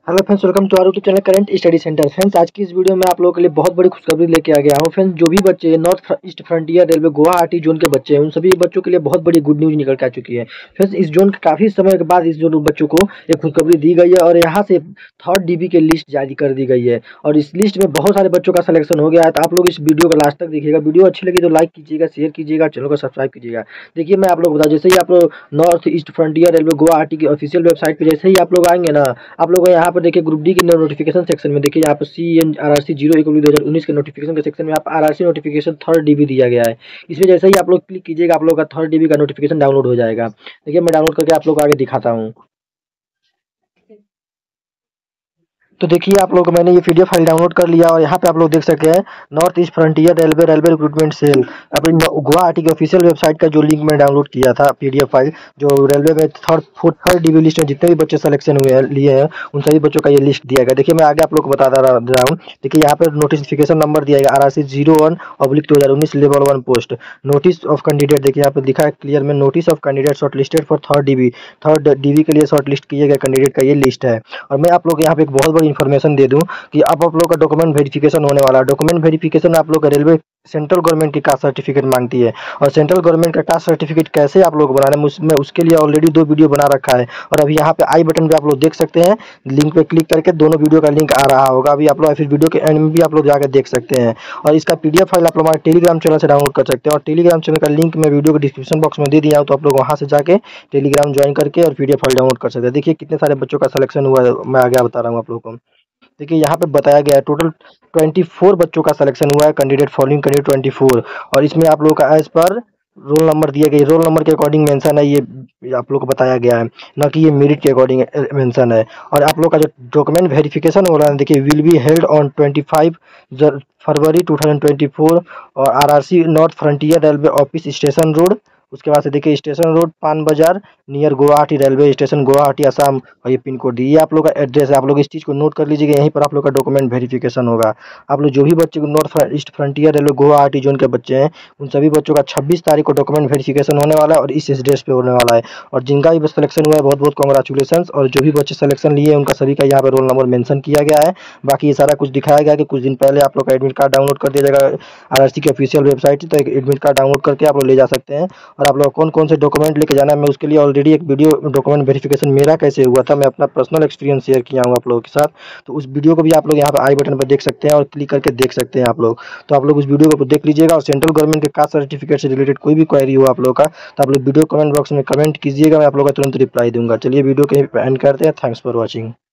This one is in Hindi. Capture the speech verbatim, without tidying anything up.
Hello friends, welcome to our YouTube channel current study centre. Friends, आज की इस वीडियो में आप लोगों के लिए बहुत बड़ी खुशखबरी लेके आ गया हूं। फ्रेंड्स, जो भी बच्चे north east frontier railway Guwahati zone के बच्चे हैं, उन सभी बच्चों के लिए बहुत बड़ी गुड न्यूज निकल के आ चुकी है। फ्रेंड्स, इस जोन के काफी समय के बाद इस जोन बच्चों को एक खुशखबरी दी गई है और यहाँ से थर्ड डीबी की लिस्ट जारी कर दी गई है और इस लिस्ट में बहुत सारे बच्चों का सिलेक्शन हो गया है। तो आप लोग इस वीडियो को लास्ट तक देखिएगा। वीडियो अच्छी लगी तो लाइक कीजिएगा, शेयर कीजिएगा, चैनल को सब्सक्राइब कीजिएगा। देखिए, मैं आप लोग बता, जैसे ही आप लोग north east frontier railway Guwahati की ऑफिशियल वेबसाइट पर जैसे ही आप लोग आएंगे ना, आप लोग यहाँ पर देखिए ग्रुप डी की नोटिफिकेशन सेक्शन में देखिए, यहाँ पर C N R R C zero एक दो हजार उन्नीस के नोटिफिकेशन के सेक्शन में आप R R C notification third DV दिया गया है। इसमें जैसे ही आप लोग क्लिक कीजिएगा, आप लोग का थर्ड डीबी का नोटिफिकेशन डाउनलोड हो जाएगा। देखिए, मैं डाउनलोड करके आप लोग को आगे दिखाता हूँ। तो देखिए, आप लोग मैंने ये पीडीएफ फाइल डाउनलोड कर लिया और यहाँ पे आप लोग देख सकते हैं north east frontier railway railway recruitment cell अपनी गुवाहाटी की ऑफिशियल वेबसाइट का जो लिंक मैंने डाउनलोड किया था पीडीएफ फाइल, जो रेलवे में third fourth third DV list में जितने भी बच्चे सिलेक्शन हुए हैं लिए हैं, उन सभी बच्चों का ये लिस्ट दिया गया। देखिए, मैं आगे आप लोग को बता रहा हूँ। देखिए, यहाँ पर नोटिफिकेशन नंबर दिया गया R R C zero one oblique दो हजार उन्नीस level one post notice of candidate. देखिए, यहाँ पर दिखा है क्लियर में, notice of candidate shortlisted for third DV third DV के लिए शॉर्ट लिस्ट किए गए कैंडिडेट का ये लिस्ट है। और मैं आप लोग यहाँ पे एक बहुत बड़ी इन्फॉर्मेशन दे दूँ कि अब आप लोग का डॉक्यूमेंट वेरिफिकेशन होने वाला है। डॉक्यूमेंट वेरिफिकेशन आप लोग का रेलवे सेंट्रल गवर्नमेंट की कास्ट सर्टिफिकेट मांगती है और सेंट्रल गवर्नमेंट का कास्ट सर्टिफिकेट कैसे आप लोग बनाना है, उसमें उसके लिए ऑलरेडी दो वीडियो बना रखा है और अभी यहाँ पे आई बटन पे आप लोग देख सकते हैं, लिंक पे क्लिक करके दोनों वीडियो का लिंक आ रहा होगा। अभी आप लोग फिर वीडियो के एंड में भी आप लोग जाकर देख सकते हैं और इसका पीडीएफ फाइल आप लोग हमारे टेलीग्राम चैनल से डाउनलोड कर सकते हैं और टेलीग्राम चैनल का लिंक मैं वीडियो के डिस्क्रिप्शन बॉक्स में दे दिया हूँ, तो आप लोग वहाँ से जाके टेलीग्राम ज्वाइन करके और पीडीएफ फाइल डाउनलोड कर सकते हैं। देखिए, कितने सारे बच्चों का सिलेक्शन हुआ है, मैं आगे बता रहा हूँ आप लोगों को। देखिए, यहाँ पे बताया गया है टोटल चौबीस बच्चों का सिलेक्शन हुआ है, कैंडिडेट फॉलोइंग कैंडिडेट चौबीस, और इसमें आप लोगों का एज पर रोल नंबर दिए गए, रोल नंबर के अकॉर्डिंग मेंशन है, ये आप लोग को बताया गया है, ना कि ये मेरिट के अकॉर्डिंग मेंशन है। और आप लोग का जो डॉक्यूमेंट वेरिफिकेशन हो रहा है, देखिए, विल बी हेल्ड ऑन पच्चीस फरवरी टू थाउजेंड ट्वेंटी फोर और RRC north frontier railway office station road. उसके बाद से देखिए, station road Pan Bazaar near Guwahati railway station Guwahati Assam, और ये पिन कोड दी, ये आप लोग का एड्रेस है। आप लोग इस चीज़ को नोट कर लीजिएगा, यहीं पर आप लोग का डॉक्यूमेंट वेरिफिकेशन होगा। आप लोग जो भी बच्चे north east frontier railway Guwahati zone के बच्चे हैं, उन सभी बच्चों का छब्बीस तारीख को डॉक्यूमेंट वेरिफिकेशन होने वाला है और इस एड्रेस पे होने वाला है। और जिनका भी सिलेक्शन हुआ है, बहुत बहुत कॉन्ग्रेचुलेसन। और जो भी बच्चे सिलेक्शन लिए हैं, उनका सभी का यहाँ पर रोल नंबर मेंशन किया गया है। बाकी ये सारा कुछ दिखाया गया कि कुछ दिन पहले आप लोग का एडमिट कार्ड डाउनलोड कर दिया जाएगा आरआरसी की ऑफिशियल वेबसाइट से, तो एक एडमिट कार्ड डाउनलोड करके आप लोग ले जा सकते हैं। और आप लोग कौन कौन से डॉक्यूमेंट लेके जाना है, मैं उसके लिए ऑलरेडी एक वीडियो डॉक्यूमेंट वेरिफिकेशन मेरा कैसे हुआ था, मैं अपना पर्सनल एक्सपीरियंस शेयर किया हूँ आप लोगों के साथ। तो उस वीडियो को भी आप लोग यहाँ पर आई बटन पर देख सकते हैं और क्लिक करके देख सकते हैं आप लोग। तो आप लोग उस वीडियो को देख लीजिएगा और सेंट्रल गवर्नमेंट के कास्ट सर्टिफिकेट से रिलेटेड कोई भी क्वेरी हो आप लोग का, तो आप लोग वीडियो कमेंट बॉक्स में कमेंट कीजिएगा, मैं आप लोग का तुरंत रिप्लाई दूंगा। चलिए, वीडियो के एंड करते हैं। Thanks for watching.